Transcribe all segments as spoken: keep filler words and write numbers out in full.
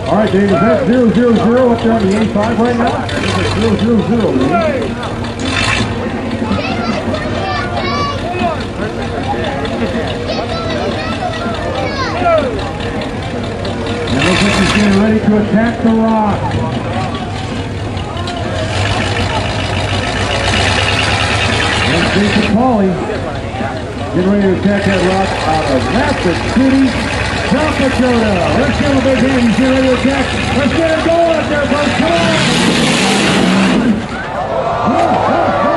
All right, Dave, is that zero zero zero up there on the A five right now? It's zero zero zero, Dave. And looks like he's getting ready to attack the rock. And Jason Pauly getting ready to attack that rock out of Rapid City, South Dakota. Let's get a big hand. He's getting ready to attack. Let's get it going up there, folks. Come on. Oh, oh, oh.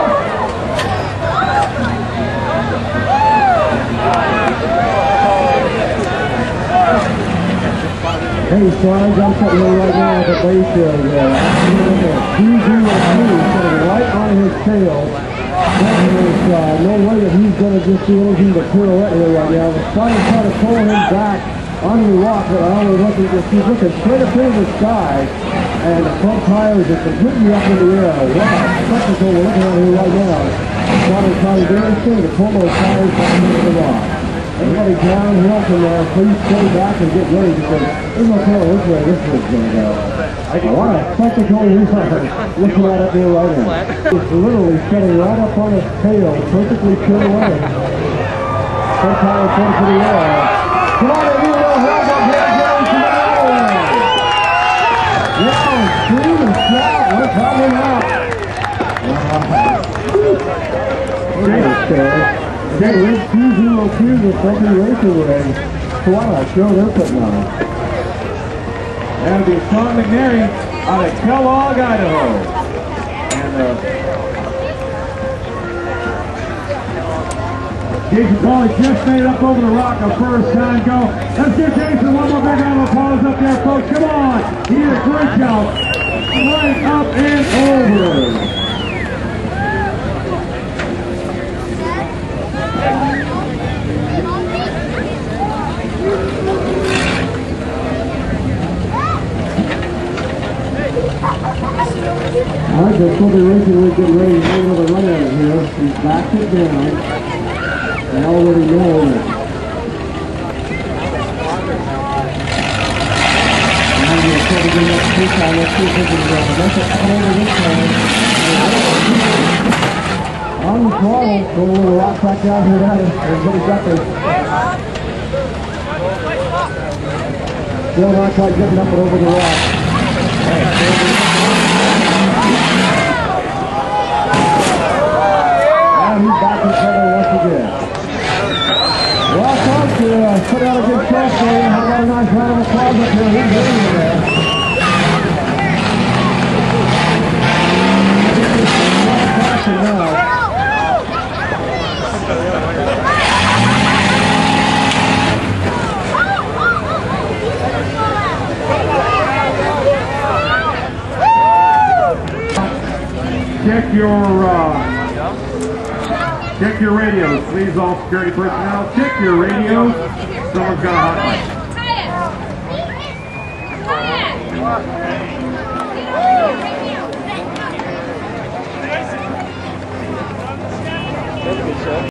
Hey, Slides, I'm sitting here right now at the base of uh, two zero two, sitting right on his tail. There's uh, no way that he's going to just do anything but pirouette here right now. The Slides trying to pull him back onto the rock, but I only look at he's looking straight up into the sky, and the front tires are completely up in the air. What a spectacle we're looking at here right now. Slides trying very soon to pull those tires back into the rock. Everybody downhill from there, please stay back and get ready because there's no telling which way this is going to go. What a spectacle we are looking at up there right now. It's literally sitting right up on his tail, perfectly pure away. Sometimes it's into the air. Come on, you little help up here, Jerry, to the other way. Yeah, scream and shout, we're coming out. Okay. Okay, Red two zero two is a fucking racing rig. What a show they're putting on. That'll be Sean McNary out of Kellogg, Idaho. And uh, Jason Pauly just made it up over the rock a first time go. Let's give Jason one more big round of applause up there, folks. Come on. He did a great job. Right up and over. All right, the Silver Racing Rig getting ready to make another run at it here. He's backed it down. I already know that. Now we're going to bring up two time. Let's see if we can go. That's a corner this time. On the throttle, go a little rock back down here at it. Everybody's got this. Still not quite getting up and over the rock. And he's back in trouble once again. Well, folks, to uh, put out a good shot for you. Have got a nice round of applause up here. He's getting in there. Now. Check your uh, check your radios, please, all security personnel. Check your radios. Someone's got a hotline.